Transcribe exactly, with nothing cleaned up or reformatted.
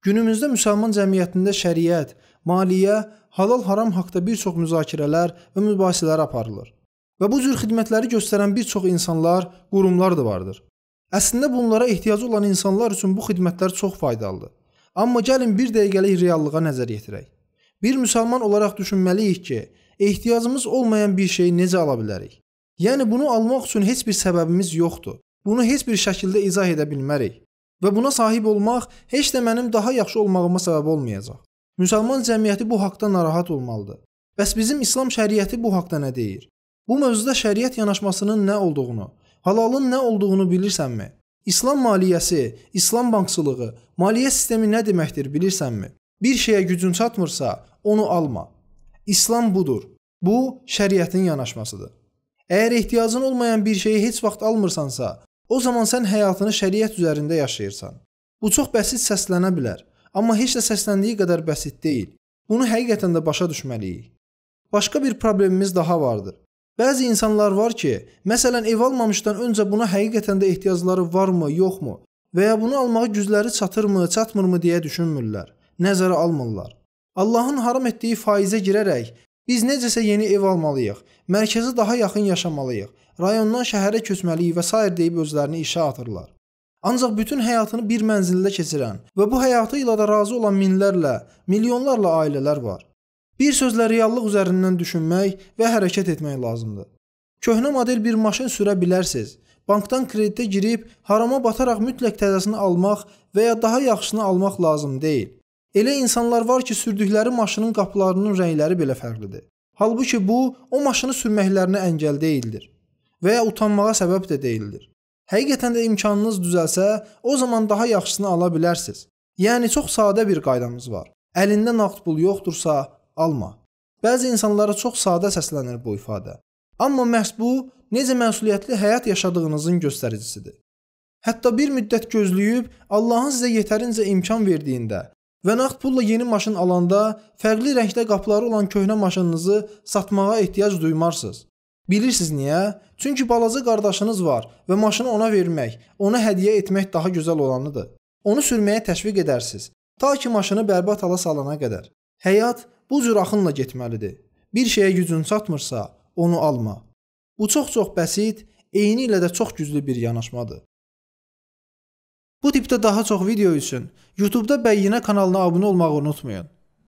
Günümüzdə müsəlman cəmiyyətində şəriət, maliyyə, halal-haram haqqında bir çox müzakirələr və mübahisələr aparılır. Və bu cür xidmətləri göstərən bir çox insanlar, qurumlar da vardır. Əslində bunlara ehtiyacı olan insanlar üçün bu xidmətlər çox faydalıdır. Amma gəlin bir dəqiqəlik reallığa nəzər yetirək. Bir müsəlman olaraq düşünməliyik ki, ehtiyacımız olmayan bir şeyi necə ala bilərik? Yəni bunu almaq üçün heç bir səbəbimiz yoxdur. Bunu heç bir şəkildə izah edə bilmərik. Və buna sahib olmaq heç də mənim daha yaxşı olmağıma səbəb olmayacaq. Müsəlman cəmiyyəti bu haqda narahat olmalıdır. Bəs bizim İslam şəriəti bu haqda nə deyir? Bu mövzuda şəriət yanaşmasının nə olduğunu, halalın nə olduğunu bilirsənmi? İslam maliyyəsi, İslam bankçılığı, maliyyə sistemi nə deməkdir bilirsənmi? Bir şeyə gücün çatmırsa, onu alma. İslam budur. Bu, şəriətin yanaşmasıdır. Əgər ehtiyacın olmayan bir şeyi heç vaxt almırsansa, o zaman sən həyatını şəriət üzərində yaşayırsan. Bu çox bəsit səslənə bilər, amma heç də səsləndiyi qədər bəsit deyil. Bunu həqiqətən də başa düşməliyik. Başqa bir problemimiz daha vardır. Bəzi insanlar var ki, məsələn, ev almamışdan öncə buna həqiqətən də ehtiyacları varmı, yoxmu və ya bunu almağa gücləri çatırmı, çatmırmı deyə düşünmürlər, nəzərə almırlar. Allahın haram etdiyi faizə girərək, biz necəsə yeni ev almalıyıq, mərkəzə daha yaxın yaşamalıyıq, rayondan şəhərə köçməliyik və s. deyib özlərini işə atırlar. Ancaq bütün həyatını bir mənzildə keçirən və bu həyatı ilə da razı olan minlərlə, milyonlarla ailələr var. Bir sözlə reallıq üzərindən düşünmək və hərəkət etmək lazımdır. Köhnə model bir maşın sürə bilərsiniz. Bankdan kreditə girib harama bataraq mütləq təzəsini almaq və ya daha yaxşısını almaq lazım deyil. Elə insanlar var ki, sürdükləri maşının qapılarının rəngləri belə fərqlidir. Halbuki bu, o maşını sürməklərinə əngəl deyildir və ya utanmağa səbəb də deyildir. Həqiqətən də imkanınız düzəlsə, o zaman daha yaxşısını ala bilərsiniz. Yəni, çox sadə bir qaydamız var. Əlində nağd pul yoxdursa, alma. Bəzi insanlara çox sadə səslənir bu ifadə. Amma məhz bu, necə məsuliyyətli həyat yaşadığınızın göstəricisidir. Hətta bir müddət gözləyib, Allahın sizə yetərincə imkan verdiyində və nağd pulla yeni maşın alanda fərqli rəngdə qapıları olan köhnə maşınınızı satmağa ehtiyac duymarsınız. Bilirsiniz niyə? Çünki balaca qardaşınız var və maşını ona vermək, ona hədiyyə etmək daha gözəl olanıdır. Onu sürməyə təşviq edərsiniz, ta ki maşını bərbad hala salana qədər. Həyat bu cür axınla getməlidir. Bir şeyə gücün çatmırsa, onu alma. Bu çox-çox bəsit, eyni ilə də çox güclü bir yanaşmadır. Bu tipdə daha çox video üçün YouTube'da Bəyyinə kanalına abunə olmağı unutmayın.